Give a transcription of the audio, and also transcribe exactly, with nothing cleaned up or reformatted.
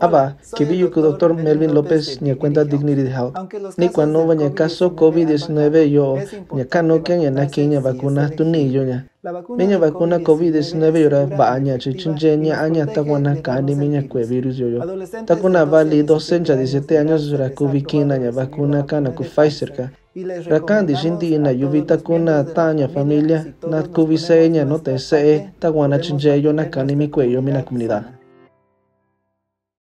Aba, que vi que doctor Melvin López ni cuenta Dignity Health. Ni cuando baña caso COVID diecinueve yo, ni cano que ni na que ni vacuna tu ni yo ya. Miña vacuna COVID diecinueve yora baña chichinje ni aña taguana cani miña que virus yo yo. Takuna vali doce a diecisiete años yora COVID kina ni vacuna cana ku Pfizer ka. Rakan di shinti na yubita kuna taña familia, na COVID seña no te se taguana chinje yo na cani mi cuello mi na comunidad.